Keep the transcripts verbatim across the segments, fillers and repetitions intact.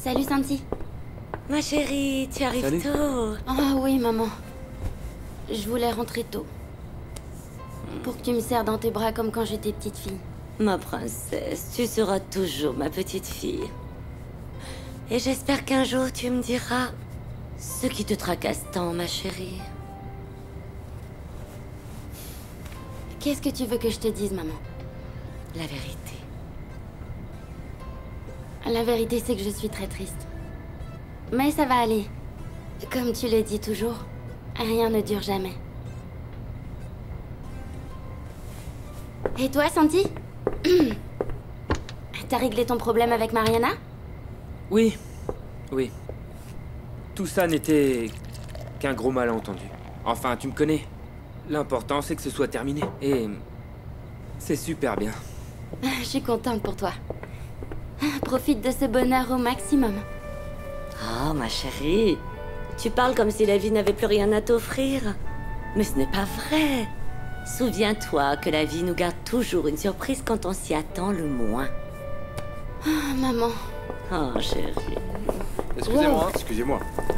Salut, Santi. Ma chérie, tu arrives Salut. tôt. Ah oui, maman. Je voulais rentrer tôt. Pour que tu me serres dans tes bras comme quand j'étais petite fille. Ma princesse, tu seras toujours ma petite fille. Et j'espère qu'un jour tu me diras ce qui te tracasse tant, ma chérie. Qu'est-ce que tu veux que je te dise, maman? La vérité. La vérité, c'est que je suis très triste. Mais ça va aller. Comme tu le dis toujours, rien ne dure jamais. Et toi, Santi? T'as réglé ton problème avec Mariana? Oui, oui. Tout ça n'était qu'un gros malentendu. Enfin, tu me connais. L'important, c'est que ce soit terminé. Et c'est super bien. Je suis contente pour toi. Profite de ce bonheur au maximum. Oh, ma chérie, tu parles comme si la vie n'avait plus rien à t'offrir. Mais ce n'est pas vrai. Souviens-toi que la vie nous garde toujours une surprise quand on s'y attend le moins. Ah, maman. Oh, chérie. Excusez-moi. Wow. Excusez-moi.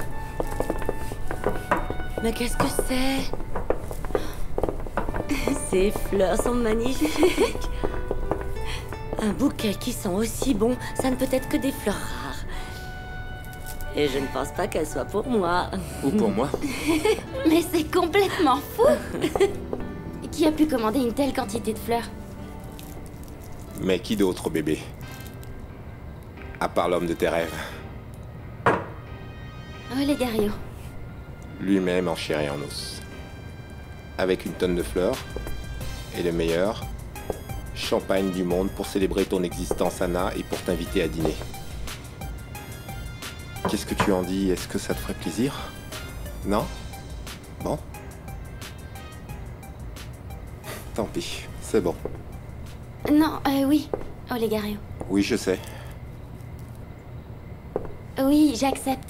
Mais qu'est-ce que c'est? Ces fleurs sont magnifiques. Un bouquet qui sent aussi bon, ça ne peut être que des fleurs rares. Et je ne pense pas qu'elles soient pour moi. Ou pour moi. Mais c'est complètement fou. Qui a pu commander une telle quantité de fleurs? Mais qui d'autre, bébé? À part l'homme de tes rêves. Olegario. Lui-même en chair et en os. Avec une tonne de fleurs. Et le meilleur, champagne du monde pour célébrer ton existence, Anna, et pour t'inviter à dîner. Qu'est-ce que tu en dis? Est-ce que ça te ferait plaisir? Non? Bon. Tant pis, c'est bon. Non, euh, oui, Olegario. Oui, je sais. Oui, j'accepte.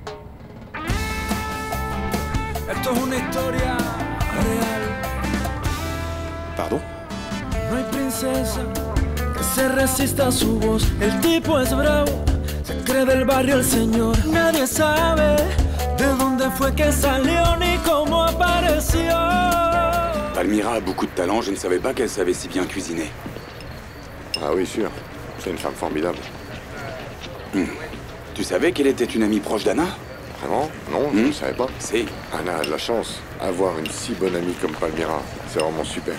Esto es una historia real. Pardon? No hay princesa que se resista a su voz. El tipo es bravo, se cree del barrio el señor. Nadie sabe de dónde fue que salió ni cómo apareció. Palmyra a beaucoup de talent, je ne savais pas qu'elle savait si bien cuisiner. Ah oui, sûr. C'est une femme formidable. Hmm. Tu savais qu'elle était une amie proche d'Anna? Vraiment? Non, je Hmm. ne savais pas. Si. Anna a de la chance. Avoir une si bonne amie comme Palmyra, c'est vraiment super.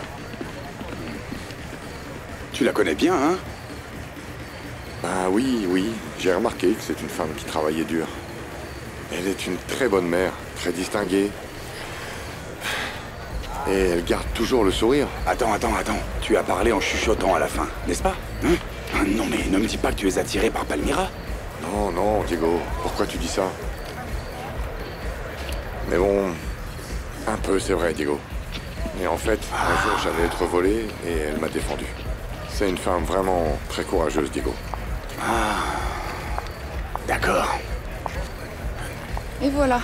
Tu la connais bien, hein? Ah oui, oui. J'ai remarqué que c'est une femme qui travaillait dur. Elle est une très bonne mère, très distinguée. Et elle garde toujours le sourire. Attends, attends, attends. Tu as parlé en chuchotant à la fin, n'est-ce pas? Hein? Ah non, mais ne me dis pas que tu es attiré par Palmyra. Non, non, Diego. Pourquoi tu dis ça? Mais bon... Un peu, c'est vrai, Diego. Et en fait, un jour, j'allais être volé et elle m'a défendu. C'est une femme vraiment très courageuse, Diego. Ah... D'accord. Et voilà.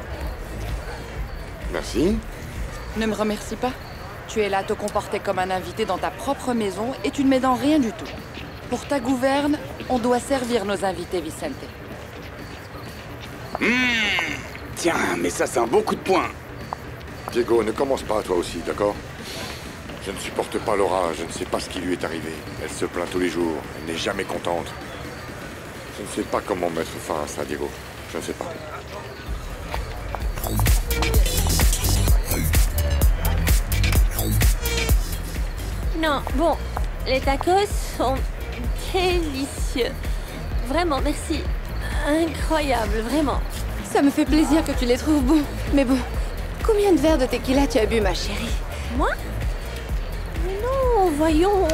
Merci. Ne me remercie pas. Tu es là à te comporter comme un invité dans ta propre maison et tu ne m'aides en rien du tout. Pour ta gouverne, on doit servir nos invités, Vicente. Mmh. Tiens, mais ça, c'est un beau coup de poing. Diego, ne commence pas toi aussi, d'accord? Je ne supporte pas Laura, je ne sais pas ce qui lui est arrivé. Elle se plaint tous les jours, elle n'est jamais contente. Je ne sais pas comment mettre fin à ça, Diego. Je ne sais pas. Non, bon, les tacos sont délicieux. Vraiment, merci. Incroyable, vraiment. Ça me fait plaisir que tu les trouves bons. Mais bon, combien de verres de tequila tu as bu, ma chérie? Moi? Non, voyons.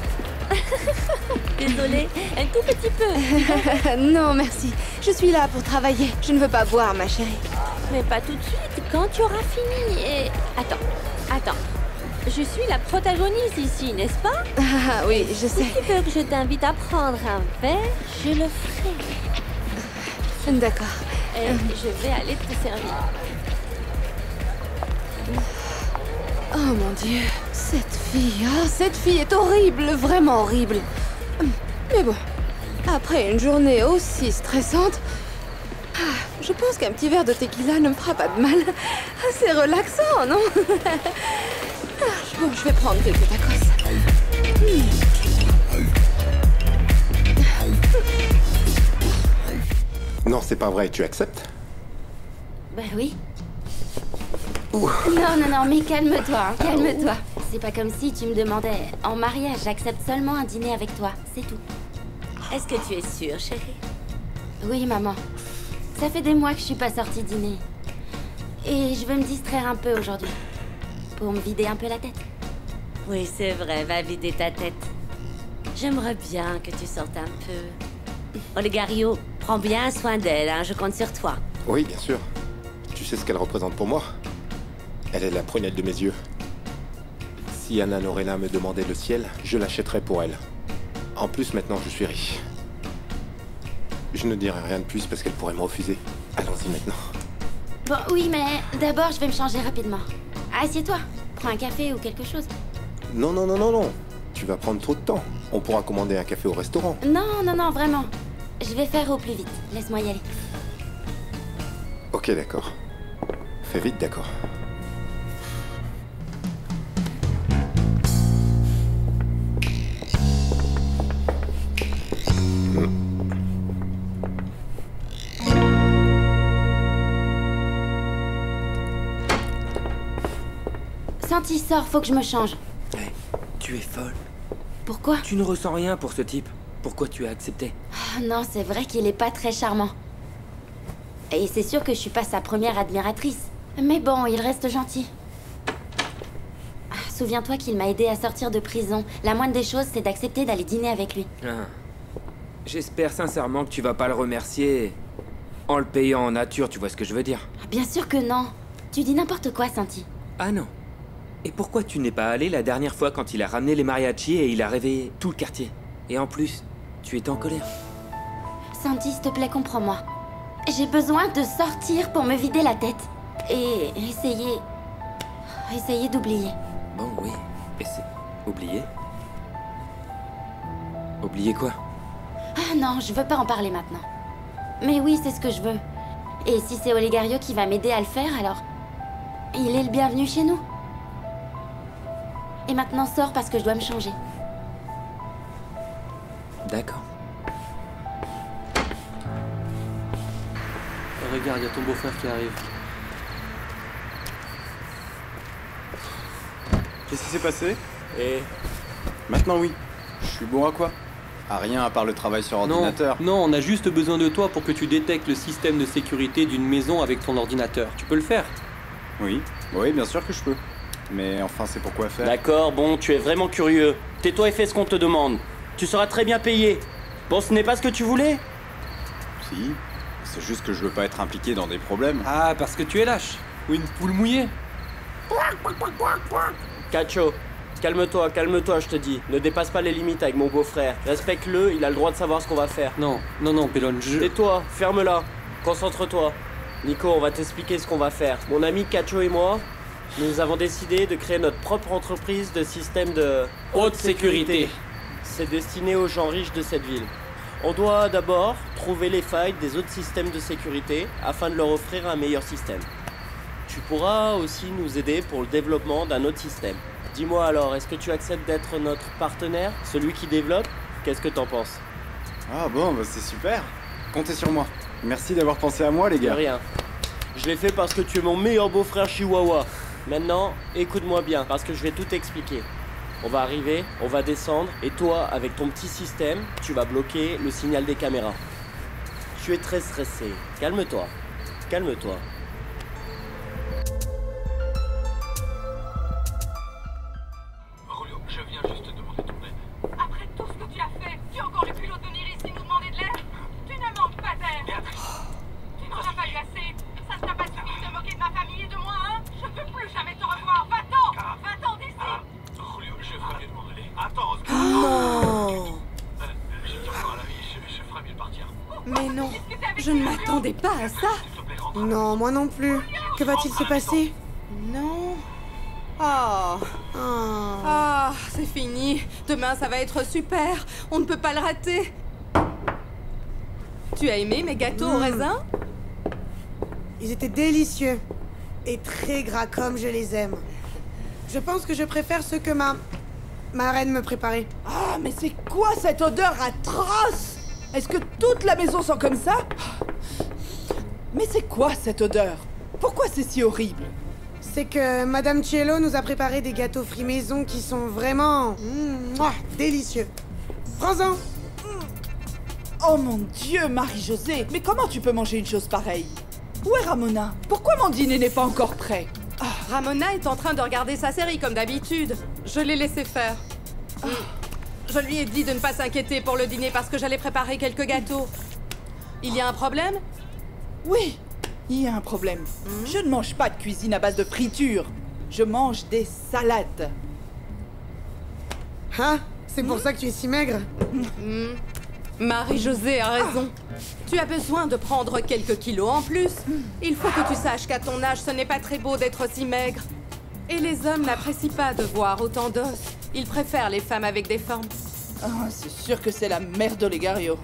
Désolée, un tout petit peu. Non, merci. Je suis là pour travailler. Je ne veux pas boire, ma chérie. Mais pas tout de suite, quand tu auras fini. Et... Attends, attends. Je suis la protagoniste ici, n'est-ce pas? Ah oui, je sais. Si tu veux que je t'invite à prendre un verre, je le ferai. D'accord. Et je vais aller te servir. Oh mon Dieu, cette fille, ah, cette fille est horrible, vraiment horrible. Mais bon, Après une journée aussi stressante, ah, je pense qu'un petit verre de tequila ne me fera pas de mal. C'est relaxant, non? Ah, bon, je vais prendre quelques tacos. Hmm. Non, c'est pas vrai, tu acceptes? Bah oui. Ouh. Non, non, non, mais calme-toi, hein, calme-toi. C'est pas comme si tu me demandais en mariage, j'accepte seulement un dîner avec toi, c'est tout. Est-ce que tu es sûre, chérie? Oui, maman. Ça fait des mois que je suis pas sortie dîner. Et je veux me distraire un peu aujourd'hui. Pour me vider un peu la tête. Oui, c'est vrai, va vider ta tête. J'aimerais bien que tu sortes un peu. Olegario, prends bien soin d'elle, hein, je compte sur toi. Oui, bien sûr. Tu sais ce qu'elle représente pour moi? Elle est la prunelle de mes yeux. Si Anna Lorena me demandait le ciel, je l'achèterais pour elle. En plus, maintenant, je suis riche. Je ne dirai rien de plus parce qu'elle pourrait me refuser. Allons-y maintenant. Bon, oui, mais d'abord, je vais me changer rapidement. Assieds-toi, prends un café ou quelque chose. Non, non, non, non, non. Tu vas prendre trop de temps. On pourra commander un café au restaurant. Non, non, non, vraiment. Je vais faire au plus vite. Laisse-moi y aller. Ok, d'accord. Fais vite, d'accord. Santi, sors, faut que je me change. Hey, tu es folle. Pourquoi? Tu ne ressens rien pour ce type. Pourquoi tu as accepté? Ah, non, c'est vrai qu'il est pas très charmant. Et c'est sûr que je suis pas sa première admiratrice. Mais bon, il reste gentil. Ah, souviens-toi qu'il m'a aidé à sortir de prison. La moindre des choses, c'est d'accepter d'aller dîner avec lui. Ah. J'espère sincèrement que tu vas pas le remercier en le payant en nature, tu vois ce que je veux dire? Ah, bien sûr que non. Tu dis n'importe quoi, Santi. Ah non. Et pourquoi tu n'es pas allé la dernière fois quand il a ramené les mariachis et il a réveillé tout le quartier? Et en plus, tu étais en colère. Santi, s'il te plaît, comprends-moi. J'ai besoin de sortir pour me vider la tête. Et essayer... Essayer d'oublier. Bon, oui. Et c'est... Oublier? Oublier quoi? Ah non, je veux pas en parler maintenant. Mais oui, c'est ce que je veux. Et si c'est Olegario qui va m'aider à le faire, alors... Il est le bienvenu chez nous. Et maintenant, sors parce que je dois me changer. D'accord. Regarde, il y a ton beau-frère qui arrive. Qu'est-ce qui s'est passé? Et... Maintenant oui. Je suis bon à quoi? À rien à part le travail sur ordinateur. Non, non, on a juste besoin de toi pour que tu détectes le système de sécurité d'une maison avec ton ordinateur. Tu peux le faire? Oui, oui, bien sûr que je peux. Mais enfin, c'est pour quoi faire? D'accord, bon, tu es vraiment curieux. Tais-toi et fais ce qu'on te demande. Tu seras très bien payé. Bon, ce n'est pas ce que tu voulais? Si, c'est juste que je veux pas être impliqué dans des problèmes. Ah, parce que tu es lâche. Ou une poule mouillée. Cacho, calme-toi, calme-toi, je te dis. Ne dépasse pas les limites avec mon beau-frère. Respecte-le, il a le droit de savoir ce qu'on va faire. Non, non, non, Pélone, je... Tais-toi, ferme-la. Concentre-toi. Nico, on va t'expliquer ce qu'on va faire. Mon ami Cacho et moi, nous avons décidé de créer notre propre entreprise de système de... haute sécurité. C'est destiné aux gens riches de cette ville. On doit d'abord trouver les failles des autres systèmes de sécurité afin de leur offrir un meilleur système. Tu pourras aussi nous aider pour le développement d'un autre système. Dis-moi alors, est-ce que tu acceptes d'être notre partenaire, celui qui développe? Qu'est-ce que t'en penses? Ah bon, bah c'est super. Comptez sur moi. Merci d'avoir pensé à moi, les gars. De rien. Je l'ai fait parce que tu es mon meilleur beau-frère chihuahua. Maintenant, écoute-moi bien, parce que je vais tout expliquer. On va arriver, on va descendre, et toi, avec ton petit système, tu vas bloquer le signal des caméras. Tu es très stressé. Calme-toi. Calme-toi. Julio, je viens juste te demander ton aide. Après tout ce que tu as fait, tu as encore le culot de venir ici nous demander de l'aide? Tu ne manques pas d'air. Tu n'en as pas eu assez. Ça ne t'a pas suffi de te moquer de ma famille et de moi, hein? Je ne veux plus jamais te revoir. Va-t'en! Va-t'en d'ici! Julio, je ferais mieux de m'en aller. Attends, Non! Euh, je tiens encore à la vie, je, je ferais mieux de partir. Mais non, je ne m'attendais pas à ça. Non, moi non plus. Que va-t-il se passer? Non. Oh. Ah, c'est fini. Demain, ça va être super. On ne peut pas le rater. Tu as aimé mes gâteaux au raisin? Ils étaient délicieux. Et très gras comme je les aime. Je pense que je préfère ceux que ma... ma reine me préparait. Ah, mais c'est quoi cette odeur atroce? Est-ce que toute la maison sent comme ça? Mais c'est quoi cette odeur? Pourquoi c'est si horrible? C'est que Madame Cielo nous a préparé des gâteaux frits maison qui sont vraiment... Mmh, mouah, délicieux. Prends-en. Oh mon Dieu, Marie-Josée, mais comment tu peux manger une chose pareille? Où est Ramona? Pourquoi mon dîner n'est pas encore prêt? Ah, Ramona est en train de regarder sa série comme d'habitude. Je l'ai laissé faire. Ah. Je lui ai dit de ne pas s'inquiéter pour le dîner parce que j'allais préparer quelques gâteaux. Il y a un problème? Oui, il y a un problème. Mmh. Je ne mange pas de cuisine à base de friture. Je mange des salades. Hein? C'est pour mmh. ça que tu es si maigre? mmh. Marie-Josée a raison. Tu as besoin de prendre quelques kilos en plus. Il faut que tu saches qu'à ton âge, ce n'est pas très beau d'être si maigre. Et les hommes n'apprécient pas de voir autant d'os. Ils préfèrent les femmes avec des formes. Ah, c'est sûr que c'est la merde Olegario.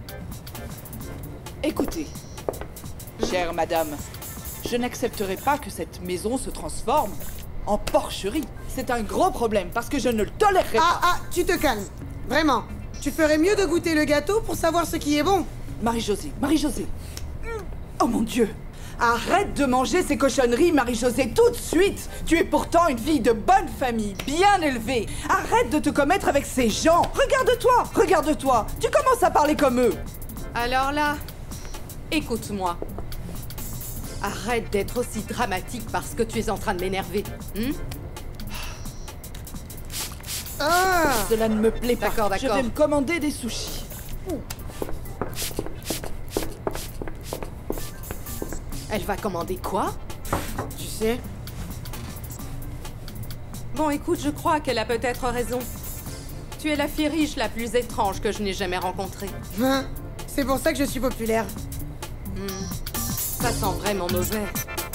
Écoutez, chère madame, je n'accepterai pas que cette maison se transforme en porcherie. C'est un gros problème parce que je ne le tolérerai ah, pas. Ah, tu te calmes. Vraiment. Tu ferais mieux de goûter le gâteau pour savoir ce qui est bon. Marie-Josée, Marie-Josée. Oh mon Dieu. Arrête de manger ces cochonneries, Marie-Josée, tout de suite. Tu es pourtant une fille de bonne famille, bien élevée. Arrête de te commettre avec ces gens. Regarde-toi, regarde-toi. Tu commences à parler comme eux. Alors là, écoute-moi. Arrête d'être aussi dramatique parce que tu es en train de m'énerver. Hmm? Ah! Cela ne me plaît pas. D'accord, d'accord. Je vais me commander des sushis. Ouh. Elle va commander quoi? Tu sais? Bon, écoute, je crois qu'elle a peut-être raison. Tu es la fille riche la plus étrange que je n'ai jamais rencontrée. Hein? C'est pour ça que je suis populaire. Hmm. Ça sent vraiment mauvais.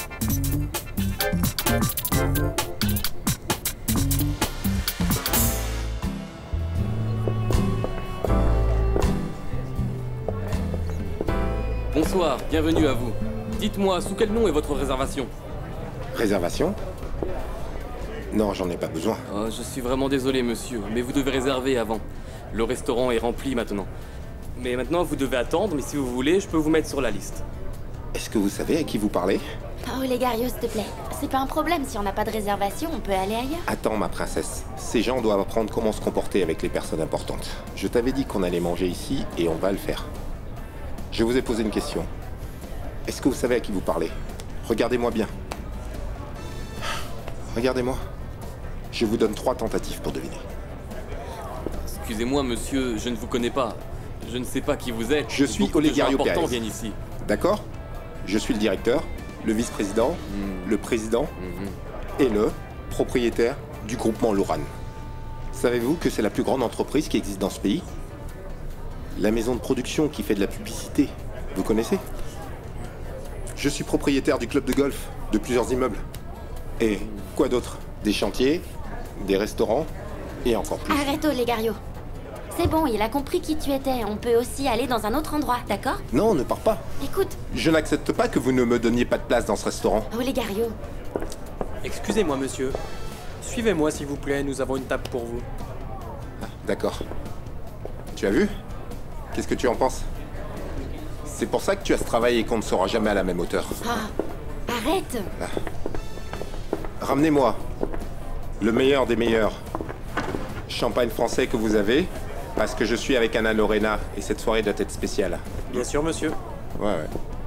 Bonsoir, bienvenue à vous. Dites-moi, sous quel nom est votre réservation? Réservation? Non, j'en ai pas besoin. Oh, je suis vraiment désolé, monsieur, mais vous devez réserver avant. Le restaurant est rempli maintenant. Mais maintenant, vous devez attendre, mais si vous voulez, je peux vous mettre sur la liste. Est-ce que vous savez à qui vous parlez? Oh, Olegario, s'il te plaît. C'est pas un problème, si on n'a pas de réservation, on peut aller ailleurs. Attends, ma princesse. Ces gens doivent apprendre comment se comporter avec les personnes importantes. Je t'avais dit qu'on allait manger ici, et on va le faire. Je vous ai posé une question. Est-ce que vous savez à qui vous parlez? Regardez-moi bien. Regardez-moi. Je vous donne trois tentatives pour deviner. Excusez-moi, monsieur, je ne vous connais pas. Je ne sais pas qui vous êtes. Je suis Olegario Pérez. Ici. D'accord? Je suis le directeur, le vice-président, mmh. le président mmh. et le propriétaire du groupement Loran. Savez-vous que c'est la plus grande entreprise qui existe dans ce pays? La maison de production qui fait de la publicité. Vous connaissez? Je suis propriétaire du club de golf, de plusieurs immeubles. Et quoi d'autre? Des chantiers, des restaurants et encore plus. Arrête, Olegario. C'est bon, il a compris qui tu étais. On peut aussi aller dans un autre endroit, d'accord? Non, ne pars pas. Écoute. Je n'accepte pas que vous ne me donniez pas de place dans ce restaurant. Olegario. Excusez-moi, monsieur. Suivez-moi, s'il vous plaît. Nous avons une table pour vous. Ah, d'accord. Tu as vu? Qu'est-ce que tu en penses? C'est pour ça que tu as ce travail et qu'on ne sera jamais à la même hauteur. Ah, arrête. Ah. Ramenez-moi le meilleur des meilleurs champagne français que vous avez, parce que je suis avec Anna Lorena et cette soirée doit être spéciale. Bien sûr, monsieur. Ouais, ouais.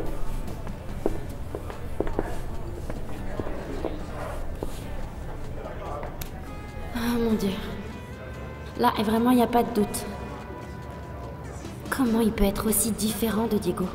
Oh mon Dieu. Là, vraiment, il n'y a pas de doute. Comment il peut être aussi différent de Diego?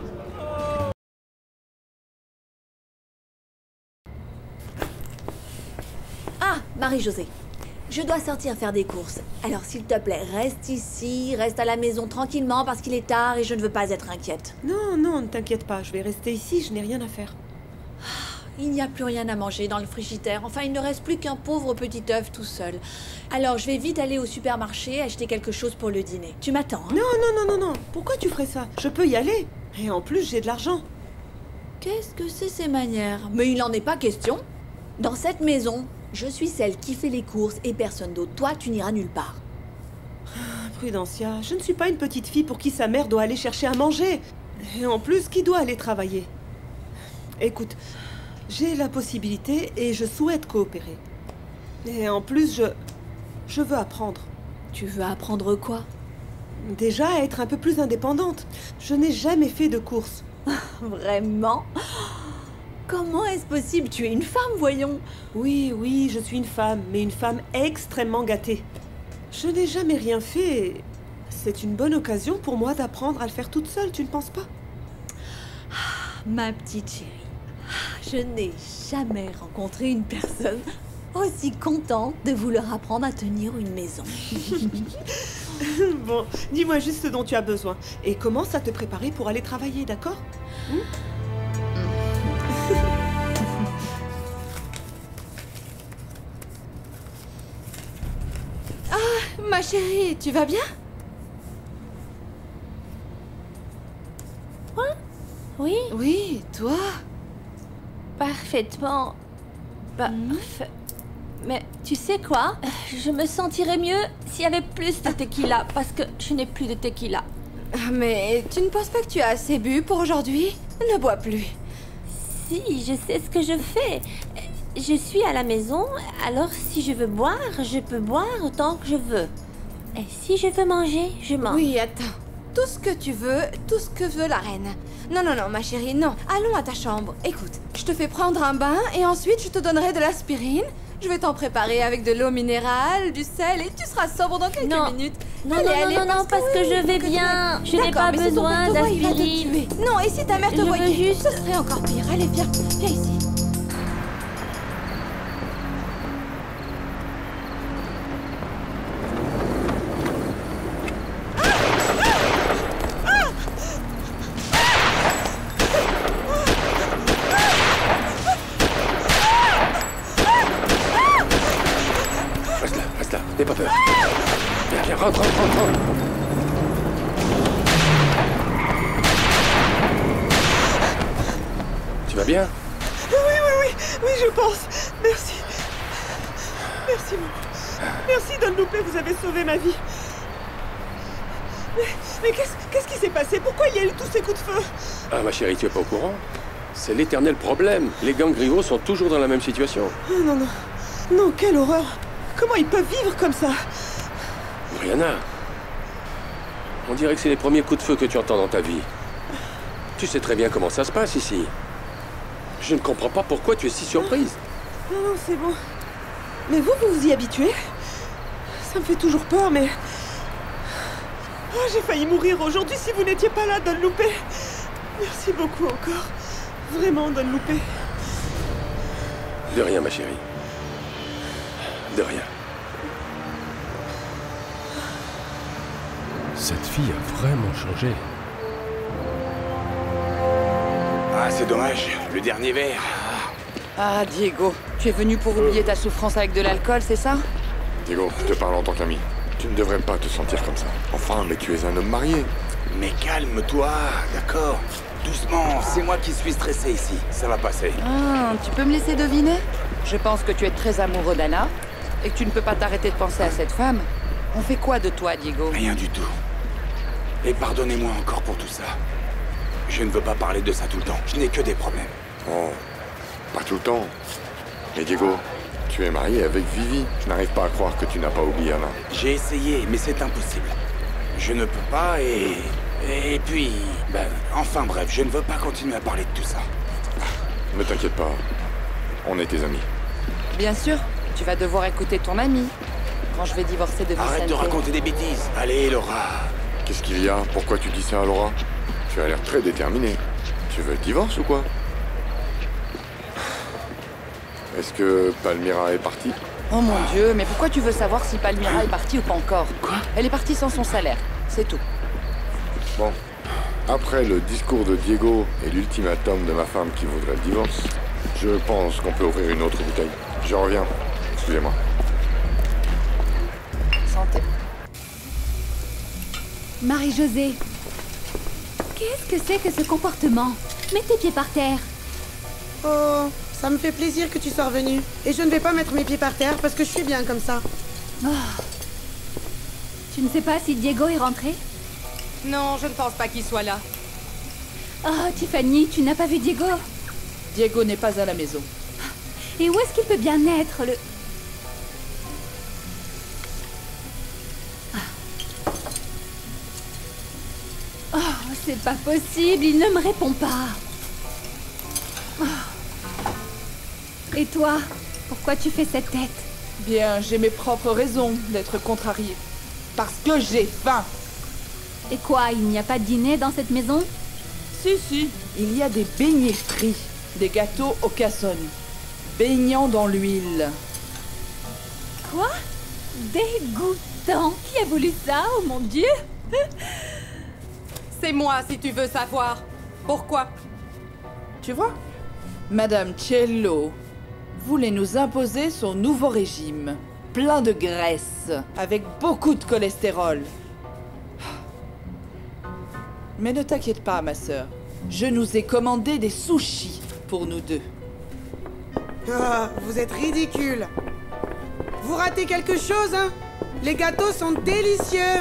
Ah, Marie-Josée. Je dois sortir faire des courses. Alors, s'il te plaît, reste ici, reste à la maison tranquillement parce qu'il est tard et je ne veux pas être inquiète. Non, non, ne t'inquiète pas. Je vais rester ici, je n'ai rien à faire. Il n'y a plus rien à manger dans le frigidaire. Enfin, il ne reste plus qu'un pauvre petit œuf tout seul. Alors, je vais vite aller au supermarché acheter quelque chose pour le dîner. Tu m'attends, hein? Non, non, non, non, non. Pourquoi tu ferais ça? Je peux y aller. Et en plus, j'ai de l'argent. Qu'est-ce que c'est ces manières? Mais il n'en est pas question. Dans cette maison, je suis celle qui fait les courses et personne d'autre. Toi, tu n'iras nulle part. Prudencia, je ne suis pas une petite fille pour qui sa mère doit aller chercher à manger. Et en plus, qui doit aller travailler? Écoute, j'ai la possibilité et je souhaite coopérer. Et en plus, je... je veux apprendre. Tu veux apprendre quoi? Déjà, à être un peu plus indépendante. Je n'ai jamais fait de courses. Vraiment? Comment est-ce possible? Tu es une femme, voyons. Oui, oui, je suis une femme, mais une femme extrêmement gâtée. Je n'ai jamais rien fait. C'est une bonne occasion pour moi d'apprendre à le faire toute seule, tu ne penses pas? Ma petite chérie, je n'ai jamais rencontré une personne aussi contente de vouloir apprendre à tenir une maison. Bon, dis-moi juste ce dont tu as besoin et commence à te préparer pour aller travailler, d'accord? hmm Ah, ma chérie, tu vas bien? Quoi? Oui? Oui, toi? Parfaitement. Parfait. Mais tu sais quoi? Je me sentirais mieux s'il y avait plus de tequila, parce que je n'ai plus de tequila. Mais tu ne penses pas que tu as assez bu pour aujourd'hui? Ne bois plus. Si, je sais ce que je fais. Je suis à la maison, alors si je veux boire, je peux boire autant que je veux. Et si je veux manger, je mange. Oui, attends. Tout ce que tu veux, tout ce que veut la reine. Non, non, non, ma chérie, non. Allons à ta chambre. Écoute, je te fais prendre un bain et ensuite je te donnerai de l'aspirine. Je vais t'en préparer avec de l'eau minérale, du sel et tu seras sobre dans quelques non. minutes. Non, allez, non, allez, non, parce non, que, parce que oui, je vais que bien. Tu Je n'ai pas mais si ton besoin père te voit, il va te d'aspirine. tuer. Non, et si ta mère te Je voyait, veux juste... ce serait encore pire. Allez, viens, viens ici. N'aie pas peur. Viens, viens, rentre, rentre, rentre, rentre. Tu vas bien? Oui, oui, oui, oui, je pense. Merci. Merci beaucoup. Merci, Don Lupe, vous avez sauvé ma vie. Mais, mais qu'est-ce qu'est-ce qui s'est passé? Pourquoi il y a eu tous ces coups de feu? Ah, ma chérie, tu es pas au courant? C'est l'éternel problème. Les gangs rivaux sont toujours dans la même situation. Oh, non, non. Non, quelle horreur. Comment ils peuvent vivre comme ça? Brianna, on dirait que c'est les premiers coups de feu que tu entends dans ta vie. Tu sais très bien comment ça se passe ici. Je ne comprends pas pourquoi tu es si surprise. Non, non, c'est bon. Mais vous, vous vous y habituez? Ça me fait toujours peur, mais... Oh, j'ai failli mourir aujourd'hui si vous n'étiez pas là, Don Lupe. Merci beaucoup encore. Vraiment, Don Lupe. De rien, ma chérie. De rien. Cette fille a vraiment changé. Ah, c'est dommage. Le dernier verre. Ah, Diego, tu es venu pour oublier ta souffrance avec de l'alcool, c'est ça? Diego, je te parle en tant qu'ami. Tu ne devrais pas te sentir comme ça. Enfin, mais tu es un homme marié. Mais calme-toi, d'accord? Doucement, c'est moi qui suis stressé ici. Ça va passer. Ah, tu peux me laisser deviner? Je pense que tu es très amoureux d'Anna et que tu ne peux pas t'arrêter de penser à cette femme. On fait quoi de toi, Diego? Rien du tout. Et pardonnez-moi encore pour tout ça. Je ne veux pas parler de ça tout le temps. Je n'ai que des problèmes. Oh, pas tout le temps. Mais Diego, tu es marié avec Vivi. Je n'arrive pas à croire que tu n'as pas oublié Anna. J'ai essayé, mais c'est impossible. Je ne peux pas et... Et puis... Ben, enfin bref, je ne veux pas continuer à parler de tout ça. Ne t'inquiète pas. On est tes amis. Bien sûr, tu vas devoir écouter ton ami quand je vais divorcer de Vicente. Arrête de raconter des bêtises. Allez, Laura. Qu'est-ce qu'il y a? Pourquoi tu dis ça à Laura? Tu as l'air très déterminé. Tu veux le divorce ou quoi? Est-ce que Palmyra est partie? Oh mon Dieu, mais pourquoi tu veux savoir si Palmyra est partie ou pas encore? Quoi? Elle est partie sans son salaire, c'est tout. Bon. Après le discours de Diego et l'ultimatum de ma femme qui voudrait le divorce, je pense qu'on peut ouvrir une autre bouteille. Je reviens. Excusez-moi. Santé. Marie-Josée, Qu'est-ce que c'est que ce comportement? Mets tes pieds par terre. Oh, ça me fait plaisir que tu sois revenu. Et je ne vais pas mettre mes pieds par terre parce que je suis bien comme ça. Oh. Tu ne sais pas si Diego est rentré? Non, je ne pense pas qu'il soit là. Oh, Tiffany, tu n'as pas vu Diego? Diego n'est pas à la maison. Et où est-ce qu'il peut bien être, le... Oh, c'est pas possible, il ne me répond pas. Oh. Et toi, pourquoi tu fais cette tête? Bien, j'ai mes propres raisons d'être contrariée. Parce que j'ai faim. Et quoi, il n'y a pas de dîner dans cette maison? Si, si, il y a des beignets frits, des gâteaux au cassone, baignant dans l'huile. Quoi? Dégoûtant. Qui a voulu ça? Oh mon Dieu! C'est moi, si tu veux savoir. Pourquoi? Tu vois, Madame Cielo voulait nous imposer son nouveau régime, plein de graisse, avec beaucoup de cholestérol. Mais ne t'inquiète pas, ma sœur. Je nous ai commandé des sushis pour nous deux. Ah, vous êtes ridicule. Vous ratez quelque chose, hein? Les gâteaux sont délicieux.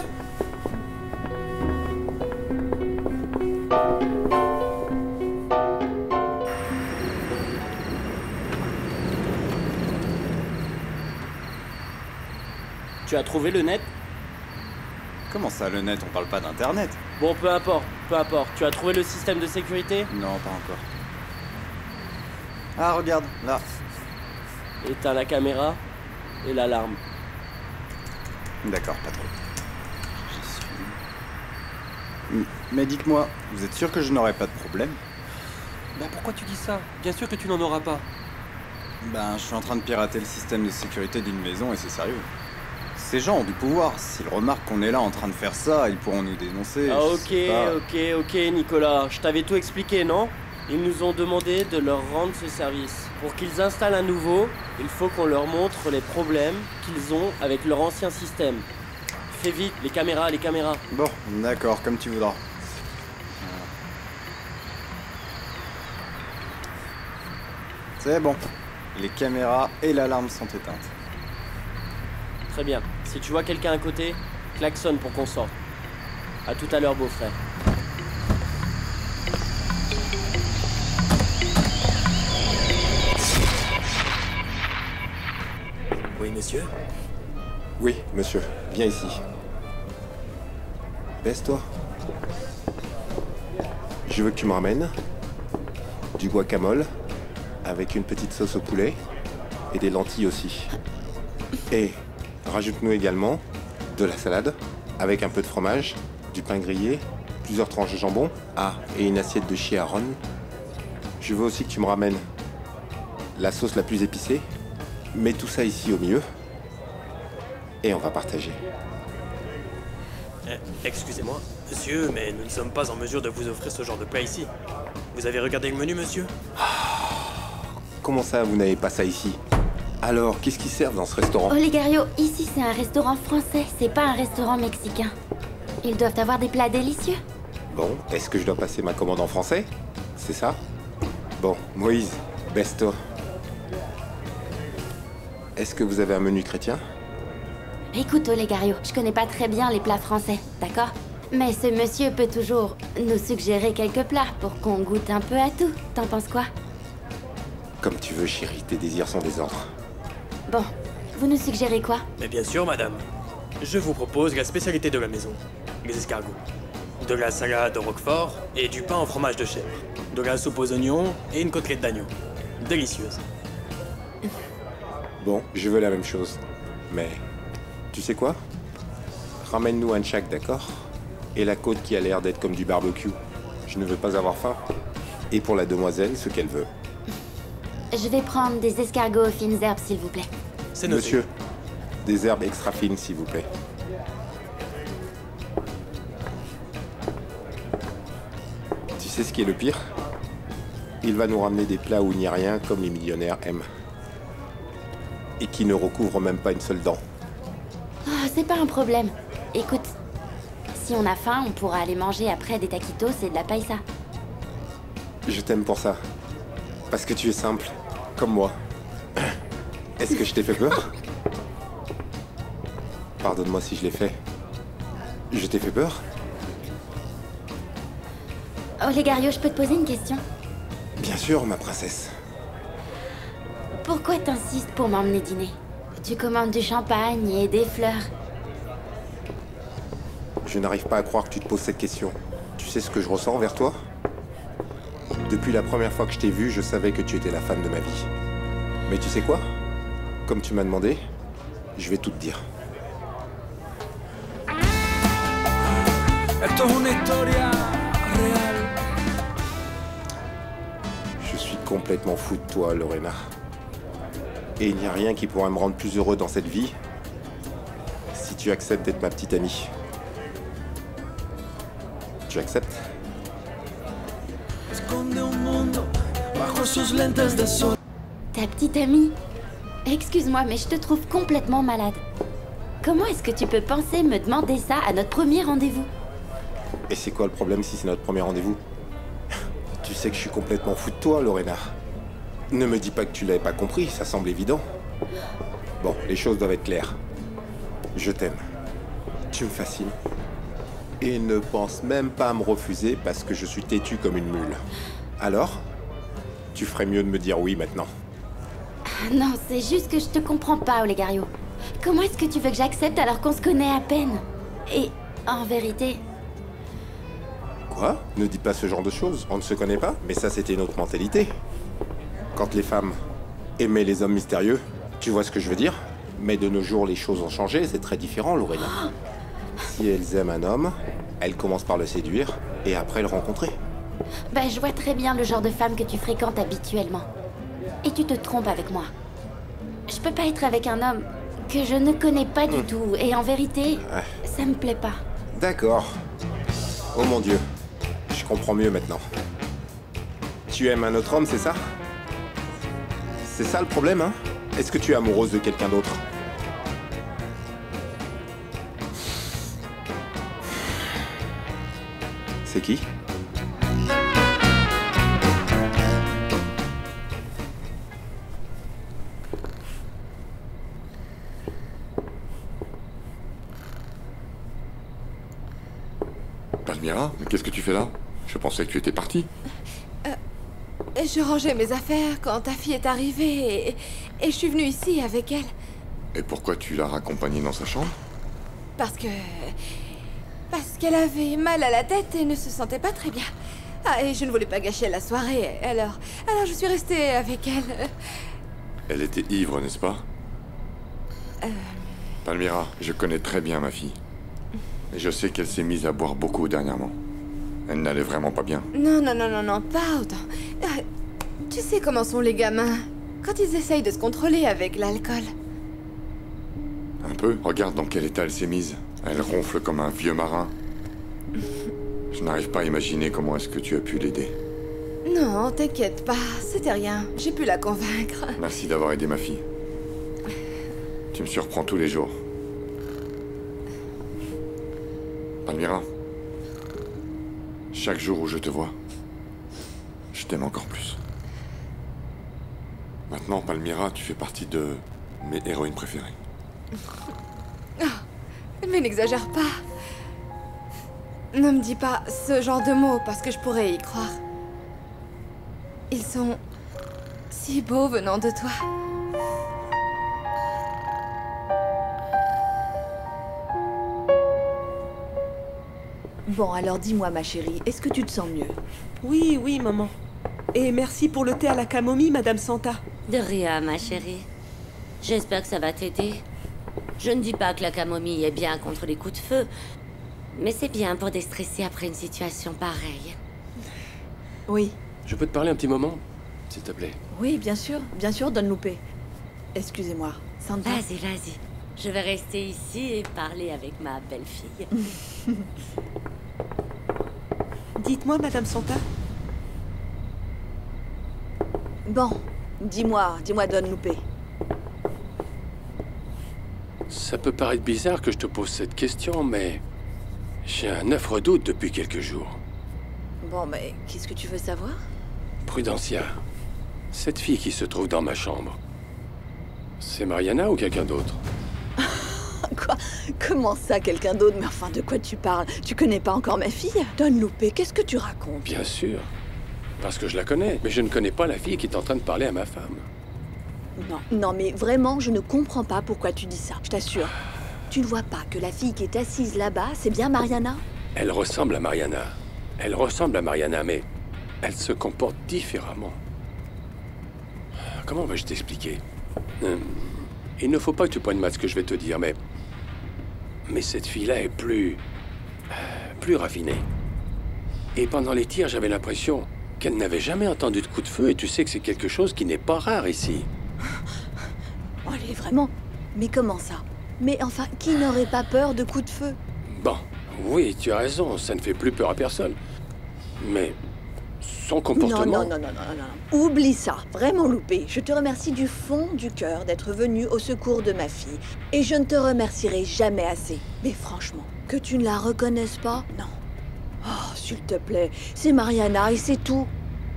Tu as trouvé le net? Comment ça, le net? On parle pas d'internet. Bon, peu importe, peu importe. Tu as trouvé le système de sécurité? Non, pas encore. Ah, regarde, là. Éteins la caméra et l'alarme. D'accord, pas trop. J'y suis. Mais dites-moi, vous êtes sûr que je n'aurai pas de problème? Bah pourquoi tu dis ça? Bien sûr que tu n'en auras pas. Ben, je suis en train de pirater le système de sécurité d'une maison et c'est sérieux. Ces gens ont du pouvoir. S'ils remarquent qu'on est là en train de faire ça, ils pourront nous dénoncer. Ah ok, ok, ok, Nicolas. Je t'avais tout expliqué, non? Ils nous ont demandé de leur rendre ce service. Pour qu'ils installent un nouveau, il faut qu'on leur montre les problèmes qu'ils ont avec leur ancien système. Fais vite, les caméras, les caméras. Bon, d'accord, comme tu voudras. C'est bon. Les caméras et l'alarme sont éteintes. Très bien. Si tu vois quelqu'un à côté, klaxonne pour qu'on sorte. À tout à l'heure, beau-frère. Oui, monsieur? Oui, monsieur. Viens ici. Baisse-toi. Je veux que tu me ramènes du guacamole avec une petite sauce au poulet et des lentilles aussi. Et rajoute-nous également de la salade avec un peu de fromage, du pain grillé, plusieurs tranches de jambon, ah, et une assiette de chiarron. Je veux aussi que tu me ramènes la sauce la plus épicée. Mets tout ça ici au milieu et on va partager. Eh, excusez-moi, monsieur, mais nous ne sommes pas en mesure de vous offrir ce genre de plat ici. Vous avez regardé le menu, monsieur? Comment ça, vous n'avez pas ça ici? Alors, qu'est-ce qu'ils servent dans ce restaurant? Olegario, ici c'est un restaurant français, c'est pas un restaurant mexicain. Ils doivent avoir des plats délicieux. Bon, est-ce que je dois passer ma commande en français? C'est ça? Bon, Moïse, baisse-toi. Est-ce que vous avez un menu chrétien? Écoute, Olegario, je connais pas très bien les plats français, d'accord? Mais ce monsieur peut toujours nous suggérer quelques plats pour qu'on goûte un peu à tout. T'en penses quoi? Comme tu veux, chérie, tes désirs sont des ordres. Bon, vous nous suggérez quoi? Mais bien sûr, madame. Je vous propose la spécialité de la maison, les escargots. De la salade au roquefort et du pain au fromage de chèvre. De la soupe aux oignons et une côtelette d'agneau. Délicieuse. Bon, je veux la même chose. Mais, tu sais quoi? Ramène-nous un tchak, d'accord? Et la côte qui a l'air d'être comme du barbecue. Je ne veux pas avoir faim. Et pour la demoiselle, ce qu'elle veut. Je vais prendre des escargots aux fines herbes, s'il vous plaît. C'est noté. Monsieur, des herbes extra fines, s'il vous plaît. Tu sais ce qui est le pire? Il va nous ramener des plats où il n'y a rien, comme les millionnaires aiment. Et qui ne recouvrent même pas une seule dent. Oh, c'est pas un problème. Écoute, si on a faim, on pourra aller manger après des taquitos et de la paella. Je t'aime pour ça. Parce que tu es simple, comme moi. Est-ce que je t'ai fait peur? Pardonne-moi si je l'ai fait. Je t'ai fait peur? Olegario, je peux te poser une question? Bien sûr, ma princesse. Pourquoi t'insistes pour m'emmener dîner? Tu commandes du champagne et des fleurs. Je n'arrive pas à croire que tu te poses cette question. Tu sais ce que je ressens envers toi? Depuis la première fois que je t'ai vu, je savais que tu étais la femme de ma vie. Mais tu sais quoi? Comme tu m'as demandé, je vais tout te dire. Je suis complètement fou de toi, Lorena. Et il n'y a rien qui pourra me rendre plus heureux dans cette vie si tu acceptes d'être ma petite amie. Tu acceptes? Ta petite amie? Excuse-moi, mais je te trouve complètement malade. Comment est-ce que tu peux penser me demander ça à notre premier rendez-vous? Et c'est quoi le problème si c'est notre premier rendez-vous? Tu sais que je suis complètement fou de toi, Lorena. Ne me dis pas que tu l'avais pas compris, ça semble évident. Bon, les choses doivent être claires. Je t'aime. Tu me fascines. Et ne pense même pas à me refuser parce que je suis têtu comme une mule. Alors? Tu ferais mieux de me dire oui maintenant. Non, c'est juste que je te comprends pas, Olegario. Comment est-ce que tu veux que j'accepte alors qu'on se connaît à peine? Et, en vérité... Quoi? Ne dis pas ce genre de choses, on ne se connaît pas, mais ça c'était notre mentalité. Quand les femmes aimaient les hommes mystérieux, tu vois ce que je veux dire? Mais de nos jours, les choses ont changé, c'est très différent, Lorena. Si elles aiment un homme, elles commencent par le séduire et après le rencontrer. Bah, je vois très bien le genre de femme que tu fréquentes habituellement. Et tu te trompes avec moi. Je peux pas être avec un homme que je ne connais pas du tout. Et en vérité, Ouais. ça me plaît pas. D'accord. Oh mon Dieu. Je comprends mieux maintenant. Tu aimes un autre homme, c'est ça? C'est ça le problème, hein? Est-ce que tu es amoureuse de quelqu'un d'autre? C'est qui? Palmyra, mais qu'est-ce que tu fais là? Je pensais que tu étais partie. Euh, je rangeais mes affaires quand ta fille est arrivée et, et je suis venue ici avec elle. Et pourquoi tu l'as raccompagnée dans sa chambre? Parce que... Parce qu'elle avait mal à la tête et ne se sentait pas très bien. Ah, et je ne voulais pas gâcher la soirée, alors... Alors je suis restée avec elle. Elle était ivre, n'est-ce pas? Euh... Palmyra, je connais très bien ma fille. Et je sais qu'elle s'est mise à boire beaucoup dernièrement. Elle n'allait vraiment pas bien. Non, non, non, non, non, pas autant. Ah, tu sais comment sont les gamins quand ils essayent de se contrôler avec l'alcool. Un peu. Regarde dans quel état elle s'est mise. Elle ronfle comme un vieux marin. Je n'arrive pas à imaginer comment est-ce que tu as pu l'aider. Non, t'inquiète pas, c'était rien. J'ai pu la convaincre. Merci d'avoir aidé ma fille. Tu me surprends tous les jours. Palmyra, chaque jour où je te vois, je t'aime encore plus. Maintenant, Palmyra, tu fais partie de mes héroïnes préférées. Oh, mais n'exagère pas. Ne me dis pas ce genre de mots parce que je pourrais y croire. Ils sont si beaux venant de toi. Bon, alors dis-moi, ma chérie, est-ce que tu te sens mieux? Oui, oui, maman. Et merci pour le thé à la camomille, Madame Santa. De rien, ma chérie. J'espère que ça va t'aider. Je ne dis pas que la camomille est bien contre les coups de feu, mais c'est bien pour déstresser après une situation pareille. Oui. Je peux te parler un petit moment, s'il te plaît? Oui, bien sûr, bien sûr, Don Lupe. Excusez-moi, Santa. Vas-y, vas-y. Je vais rester ici et parler avec ma belle-fille. Dites-moi, Madame Santa. Bon, dis-moi, dis-moi, Don Lupe. Ça peut paraître bizarre que je te pose cette question, mais... J'ai un œuf doute depuis quelques jours. Bon, mais qu'est-ce que tu veux savoir? Prudencia, cette fille qui se trouve dans ma chambre, c'est Mariana ou quelqu'un d'autre? Quoi? Comment ça, quelqu'un d'autre? Mais enfin, de quoi tu parles? Tu connais pas encore ma fille? Don Loupé, qu'est-ce que tu racontes? Bien sûr. Parce que je la connais, mais je ne connais pas la fille qui est en train de parler à ma femme. Non, non, mais vraiment, je ne comprends pas pourquoi tu dis ça, je t'assure. Tu ne vois pas que la fille qui est assise là-bas, c'est bien Mariana? Elle ressemble à Mariana. Elle ressemble à Mariana, mais elle se comporte différemment. Comment vais-je t'expliquer? Hum, Il ne faut pas que tu prennes mal ce que je vais te dire, mais... Mais cette fille-là est plus... plus raffinée. Et pendant les tirs, j'avais l'impression qu'elle n'avait jamais entendu de coup de feu, et tu sais que c'est quelque chose qui n'est pas rare ici. Oh, elle est vraiment... Mais comment ça? Mais enfin, qui n'aurait pas peur de coups de feu? Bon, oui, tu as raison, ça ne fait plus peur à personne. Mais... son comportement... Non, non, non, non, non, non. Oublie ça, vraiment Loupé. Je te remercie du fond du cœur d'être venu au secours de ma fille. Et je ne te remercierai jamais assez. Mais franchement, que tu ne la reconnaisses pas? Non. Oh, s'il te plaît, c'est Mariana et c'est tout.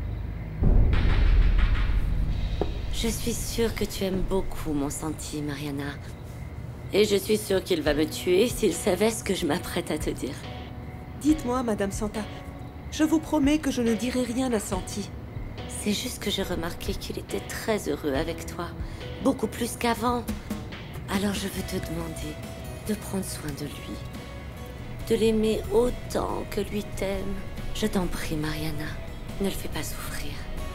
Je suis sûre que tu aimes beaucoup mon Santi, Mariana. Et je suis sûre qu'il va me tuer s'il savait ce que je m'apprête à te dire. Dites-moi, Madame Santa, je vous promets que je ne dirai rien à Santi. C'est juste que j'ai remarqué qu'il était très heureux avec toi. Beaucoup plus qu'avant. Alors je veux te demander de prendre soin de lui. De l'aimer autant que lui t'aime. Je t'en prie, Mariana. Ne le fais pas souffrir.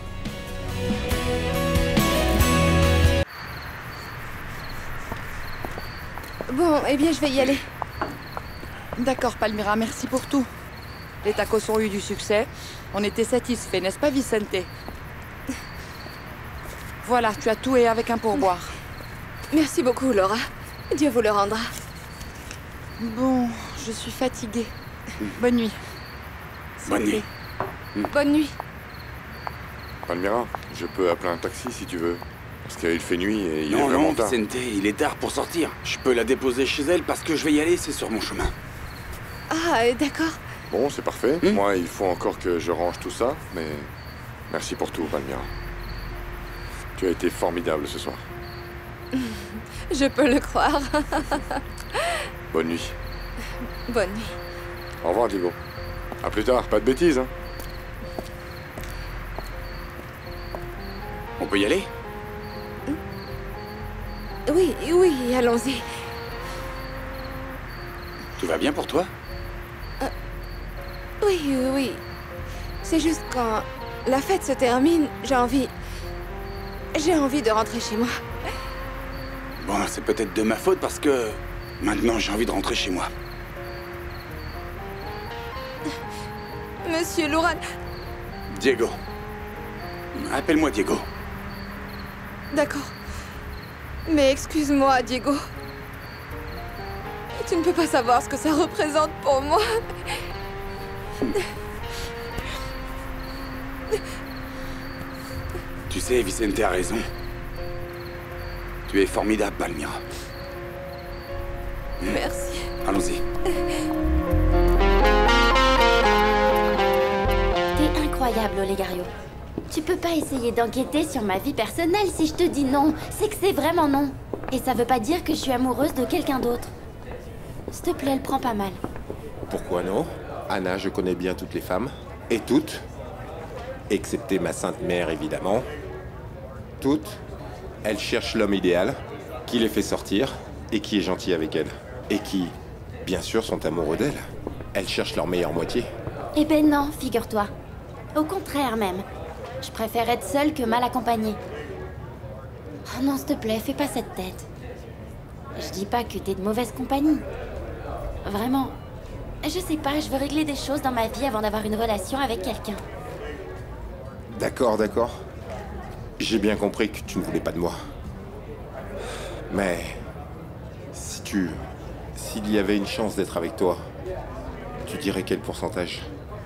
Bon, eh bien, je vais y aller. D'accord, Palmyra, merci pour tout. Les tacos ont eu du succès. On était satisfaits, n'est-ce pas, Vicente? Voilà, tu as tout et avec un pourboire. Merci beaucoup, Laura. Dieu vous le rendra. Bon, je suis fatiguée. Bonne nuit. Bonne nuit. Bonne nuit. Palmyra, je peux appeler un taxi si tu veux. Parce qu'il fait nuit et il non, est vraiment non, tard. Vicente, il est tard pour sortir. Je peux la déposer chez elle parce que je vais y aller, c'est sur mon chemin. Ah, euh, d'accord. Bon, c'est parfait. Hmm? Moi, il faut encore que je range tout ça, mais merci pour tout, Palmyra. Tu as été formidable ce soir. Je peux le croire. Bonne nuit. Bonne nuit. Au revoir, Diego. À plus tard, pas de bêtises, hein. On peut y aller? Oui, oui, allons-y. Tout va bien pour toi? Euh, oui, oui. C'est juste quand la fête se termine, j'ai envie... J'ai envie de rentrer chez moi. Bon, c'est peut-être de ma faute parce que... Maintenant, j'ai envie de rentrer chez moi. Monsieur Louran... Diego. Appelle-moi Diego. D'accord. Mais excuse-moi, Diego. Tu ne peux pas savoir ce que ça représente pour moi. Tu sais, Vicente a raison. Tu es formidable, Palmyra. Merci. Allons-y. T'es incroyable, Olegario. Tu peux pas essayer d'enquêter sur ma vie personnelle. Si je te dis non, c'est que c'est vraiment non. Et ça veut pas dire que je suis amoureuse de quelqu'un d'autre. S'il te plaît, le prends pas mal. Pourquoi non? Anna, je connais bien toutes les femmes. Et toutes. Excepté ma sainte mère, évidemment. Toutes. Elles cherchent l'homme idéal, qui les fait sortir, et qui est gentil avec elles. Et qui, bien sûr, sont amoureux d'elles. Elles cherchent leur meilleure moitié. Eh ben non, figure-toi. Au contraire même. Je préfère être seule que mal accompagnée. Oh non, s'il te plaît, fais pas cette tête. Je dis pas que t'es de mauvaise compagnie. Vraiment. Je sais pas, je veux régler des choses dans ma vie avant d'avoir une relation avec quelqu'un. D'accord, d'accord. J'ai bien compris que tu ne voulais pas de moi. Mais... si tu... s'il y avait une chance d'être avec toi, tu dirais quel pourcentage?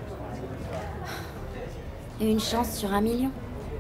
Une chance sur un million.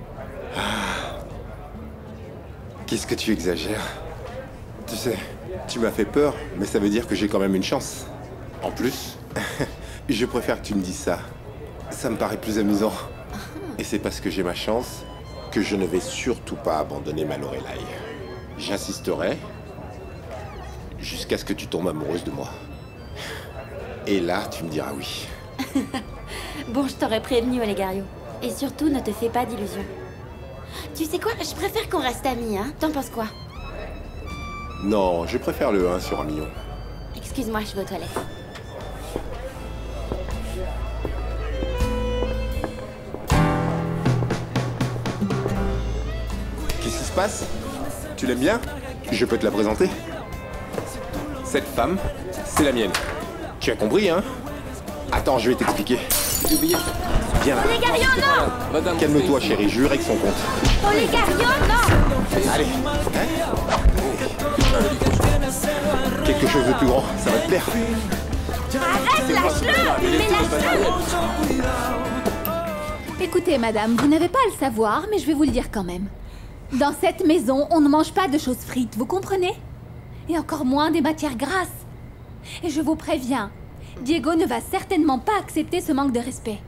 Qu'est-ce que tu exagères? Tu sais, tu m'as fait peur, mais ça veut dire que j'ai quand même une chance. En plus, Je préfère que tu me dises ça. Ça me paraît plus amusant. Et c'est parce que j'ai ma chance que je ne vais surtout pas abandonner ma Lorelai. J'insisterai jusqu'à ce que tu tombes amoureuse de moi. Et là, tu me diras oui. Bon, je t'aurais prévenu, Olegario. Et surtout, ne te fais pas d'illusions. Tu sais quoi? Je préfère qu'on reste amis, hein? T'en penses quoi? Non, je préfère le un sur un million. Excuse-moi, je vais aux toilettes. Qu'est-ce qui se passe? Tu l'aimes bien? Je peux te la présenter? Cette femme, c'est la mienne. Tu as compris, hein? Attends, je vais t'expliquer. Viens là. Olegario, non! Calme-toi, chérie, je lui règle son compte. Olegario, non! Allez. Hein? Quelque chose de plus grand, ça va te plaire. Arrête, lâche-le! Mais lâche-le! Écoutez, madame, vous n'avez pas à le savoir, mais je vais vous le dire quand même. Dans cette maison, on ne mange pas de choses frites, vous comprenez? Et encore moins des matières grasses. Et je vous préviens, Diego ne va certainement pas accepter ce manque de respect.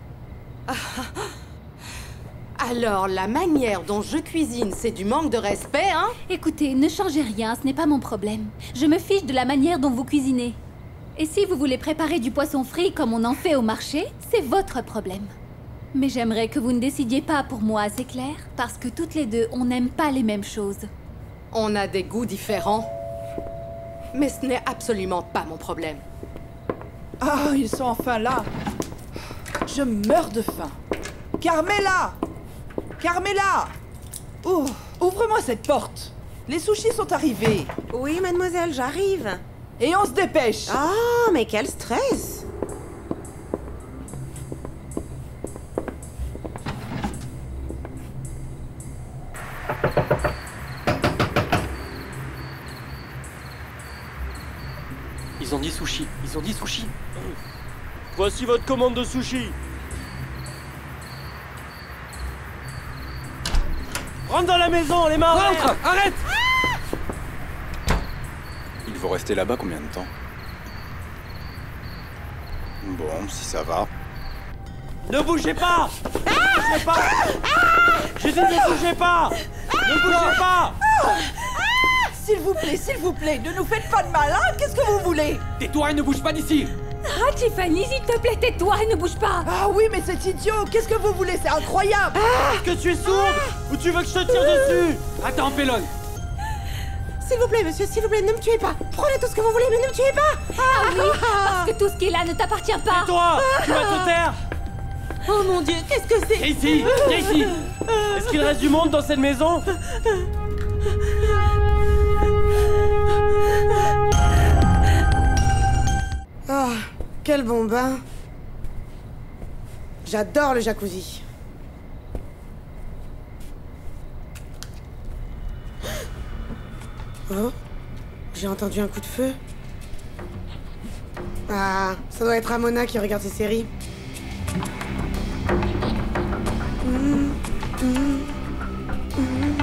Alors, la manière dont je cuisine, c'est du manque de respect, hein? Écoutez, ne changez rien, ce n'est pas mon problème. Je me fiche de la manière dont vous cuisinez. Et si vous voulez préparer du poisson frit comme on en fait au marché, c'est votre problème. Mais j'aimerais que vous ne décidiez pas pour moi, c'est clair? Parce que toutes les deux, on n'aime pas les mêmes choses. On a des goûts différents. Mais ce n'est absolument pas mon problème. Ah, ils sont enfin là. Je meurs de faim. Carmela! Carmela! Oh, ouvre-moi cette porte. Les sushis sont arrivés. Oui, mademoiselle, j'arrive. Et on se dépêche. Ah, mais quel stress! Ils ont dit sushi, ils ont dit sushi. Voici votre commande de sushi. Rentre dans la maison, les marins! Rentre! Arrête! Il faut rester là-bas combien de temps? Bon, si ça va. Ne bougez pas! Ne bougez pas! J'ai dit ne bougez pas! Ne bougez pas! S'il vous plaît, s'il vous plaît, ne nous faites pas de mal, hein? Qu'est-ce que vous voulez? Tais-toi et ne bouge pas d'ici! Ah, Tiffany, s'il te plaît, tais-toi et ne bouge pas! Ah oui, mais c'est idiot! Qu'est-ce que vous voulez? C'est incroyable! Est-ce que tu es sourde? Ou tu veux que je te tire dessus? Attends, Pélone! S'il vous plaît, monsieur, s'il vous plaît, ne me tuez pas! Prenez tout ce que vous voulez, mais ne me tuez pas! Ah oui, parce que tout ce qui est là ne t'appartient pas! Tais-toi! Tu vas te taire! Oh mon Dieu, qu'est-ce que c'est? Viens ici! Viens ici! Est-ce qu'il reste du monde dans cette maison? Ah, quel bon bain. J'adore le jacuzzi. Oh, j'ai entendu un coup de feu. Ah, ça doit être Ramona qui regarde ses séries. Mmh, mmh, mmh, mmh.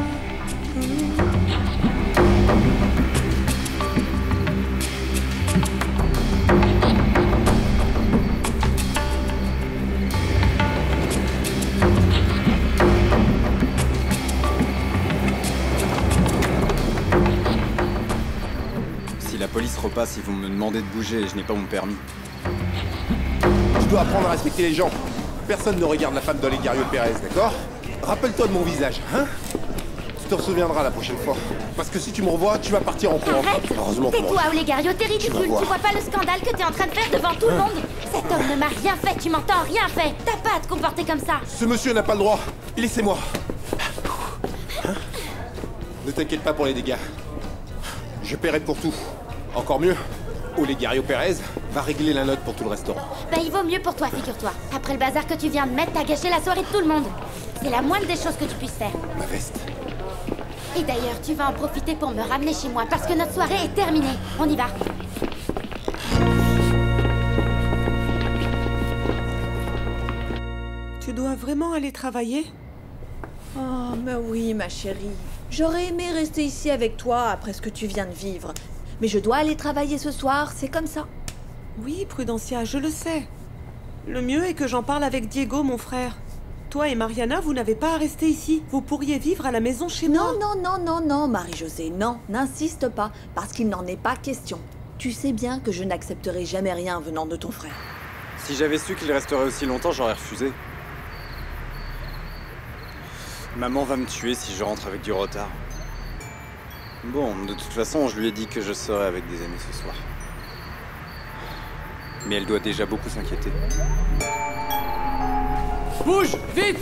Si la police repasse, ils vont me demander de bouger et je n'ai pas mon permis. Tu dois apprendre à respecter les gens. Personne ne regarde la femme d'Olegario Pérez, d'accord? Rappelle-toi de mon visage, hein? Tu t'en souviendras la prochaine fois. Parce que si tu me revois, tu vas partir en courant. Arrête! Heureusement pour moi. Tais-toi, Olegario, t'es ridicule. Tu vois pas le scandale que t'es en train de faire devant tout le monde? Cet homme ne m'a rien fait, tu m'entends? Rien fait. T'as pas à te comporter comme ça. Ce monsieur n'a pas le droit. Laissez-moi. Hein? Ne t'inquiète pas pour les dégâts. Je paierai pour tout. Encore mieux, Olegario Pérez va régler la note pour tout le restaurant. Bah, il vaut mieux pour toi, figure-toi. Après le bazar que tu viens de mettre, t'as gâché la soirée de tout le monde. C'est la moindre des choses que tu puisses faire. Ma veste. Et d'ailleurs, tu vas en profiter pour me ramener chez moi, parce que notre soirée est terminée. On y va. Tu dois vraiment aller travailler? Oh, mais oui, ma chérie. J'aurais aimé rester ici avec toi après ce que tu viens de vivre. Mais je dois aller travailler ce soir, c'est comme ça. Oui, Prudencia, je le sais. Le mieux est que j'en parle avec Diego, mon frère. Toi et Mariana, vous n'avez pas à rester ici. Vous pourriez vivre à la maison chez non, moi. Non, non, non, non, Marie-Josée, non. N'insiste pas, parce qu'il n'en est pas question. Tu sais bien que je n'accepterai jamais rien venant de ton frère. Si j'avais su qu'il resterait aussi longtemps, j'aurais refusé. Maman va me tuer si je rentre avec du retard. Bon, de toute façon, je lui ai dit que je serais avec des amis ce soir. Mais elle doit déjà beaucoup s'inquiéter. Bouge, vite!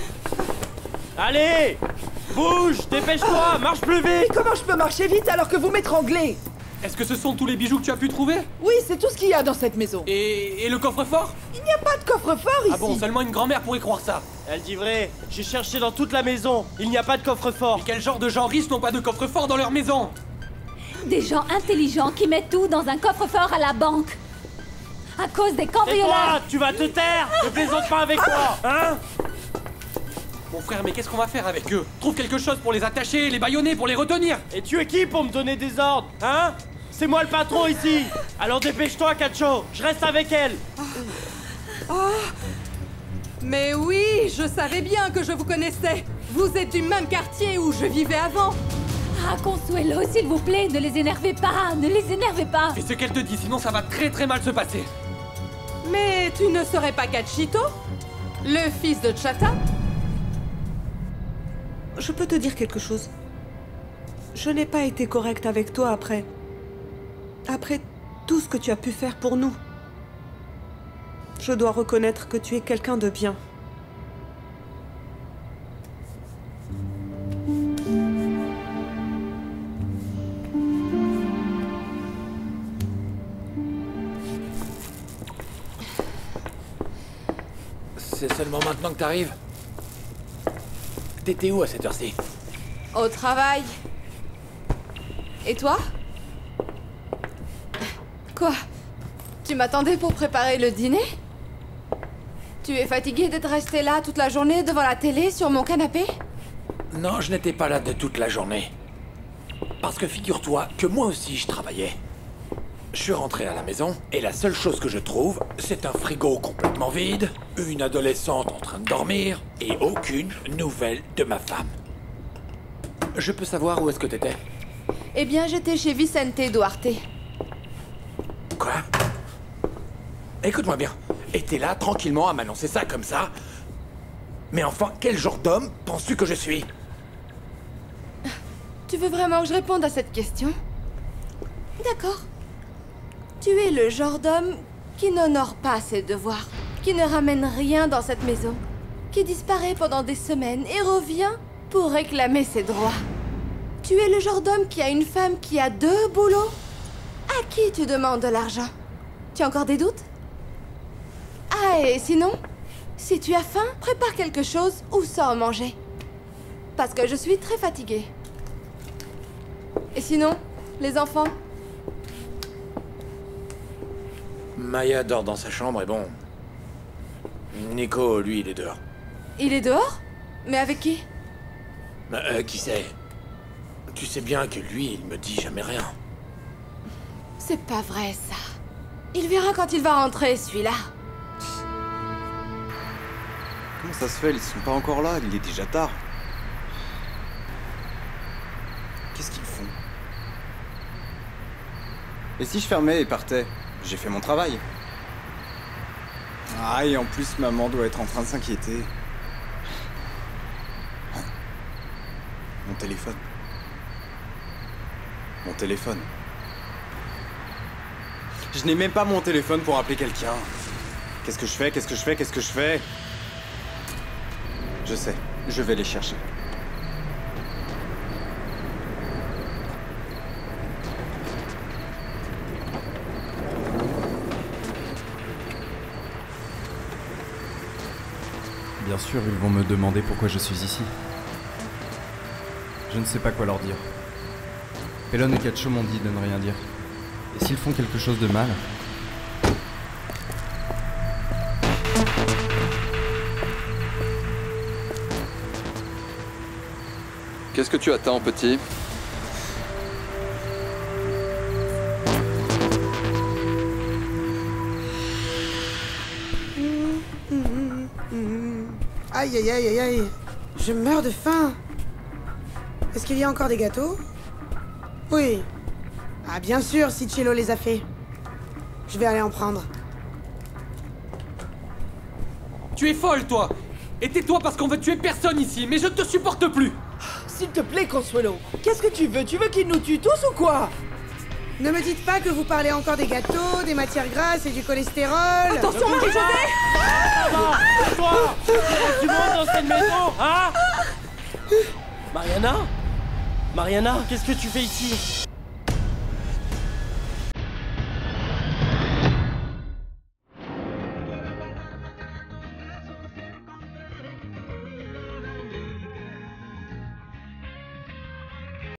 Allez! Bouge, dépêche-toi, marche plus vite! Mais comment je peux marcher vite alors que vous m'étranglez? Est-ce que ce sont tous les bijoux que tu as pu trouver? Oui, c'est tout ce qu'il y a dans cette maison. Et, et le coffre-fort? Il n'y a pas de coffre-fort ici. Ah bon, seulement une grand-mère pourrait croire ça. Elle dit vrai, j'ai cherché dans toute la maison, il n'y a pas de coffre-fort. Et quel genre de gens riches n'ont pas de coffre-fort dans leur maison? Des gens intelligents qui mettent tout dans un coffre-fort à la banque. À cause des Et cambriolages. toi, tu vas te taire! Ne plaisante pas avec moi, hein? Mon frère, mais qu'est-ce qu'on va faire avec eux? Trouve quelque chose pour les attacher, les bâillonner, pour les retenir. Et tu es qui pour me donner des ordres, hein? C'est moi le patron ici. Alors dépêche-toi, Cacho, je reste avec elle. Oh. Mais oui, je savais bien que je vous connaissais. Vous êtes du même quartier où je vivais avant. Ah, Consuelo, s'il vous plaît, ne les énervez pas, ne les énervez pas. Fais ce qu'elle te dit, sinon ça va très très mal se passer. Mais tu ne serais pas Cachito? Le fils de Chata? Je peux te dire quelque chose. Je n'ai pas été correcte avec toi après... Après tout ce que tu as pu faire pour nous. Je dois reconnaître que tu es quelqu'un de bien. C'est seulement maintenant que t'arrives? T'étais où à cette heure-ci? Au travail. Et toi? Quoi? Tu m'attendais pour préparer le dîner? Tu es fatigué d'être resté là toute la journée devant la télé sur mon canapé? Non, je n'étais pas là de toute la journée. Parce que figure-toi que moi aussi je travaillais. Je suis rentré à la maison et la seule chose que je trouve, c'est un frigo complètement vide, une adolescente en train de dormir et aucune nouvelle de ma femme. Je peux savoir où est-ce que t'étais? Eh bien, j'étais chez Vicente Duarte. Quoi? Écoute-moi bien. Et t'es là tranquillement à m'annoncer ça comme ça? Mais enfin, quel genre d'homme penses-tu que je suis? Tu veux vraiment que je réponde à cette question? D'accord. Tu es le genre d'homme qui n'honore pas ses devoirs, qui ne ramène rien dans cette maison, qui disparaît pendant des semaines et revient pour réclamer ses droits. Tu es le genre d'homme qui a une femme qui a deux boulots. À qui tu demandes de l'argent? Tu as encore des doutes? Ah, et sinon, si tu as faim, prépare quelque chose ou sors manger. Parce que je suis très fatiguée. Et sinon, les enfants? Maya dort dans sa chambre et bon... Nico, lui, il est dehors. Il est dehors? Mais avec qui? Bah, euh, qui sait? Tu sais bien que lui, il me dit jamais rien. C'est pas vrai, ça. Il verra quand il va rentrer, celui-là. Comment ça se fait? Ils sont pas encore là, il est déjà tard. Qu'est-ce qu'ils font? Et si je fermais et partais? J'ai fait mon travail. Ah, et en plus, maman doit être en train de s'inquiéter. Mon téléphone. Mon téléphone. Je n'ai même pas mon téléphone pour appeler quelqu'un. Qu'est-ce que je fais? Qu'est-ce que je fais? Qu'est-ce que je fais? Je sais, je vais les chercher. Bien sûr, ils vont me demander pourquoi je suis ici. Je ne sais pas quoi leur dire. Pelon et Cacho m'ont dit de ne rien dire. Et s'ils font quelque chose de mal... Qu'est-ce que tu attends, petit? Aïe, aïe, aïe, aïe, aïe. Je meurs de faim. Est-ce qu'il y a encore des gâteaux? Oui. Ah, bien sûr, si Cielo les a fait. Je vais aller en prendre. Tu es folle, toi! Et tais-toi parce qu'on veut tuer personne ici, mais je ne te supporte plus! S'il te plaît, Consuelo, qu'est-ce que tu veux? Tu veux qu'il nous tue tous ou quoi? Ne me dites pas que vous parlez encore des gâteaux, des matières grasses et du cholestérol. Attention, Marie-Josée! Ah, toi! Tu montes dans cette maison, hein? Mariana? Mariana, qu'est-ce que tu fais ici?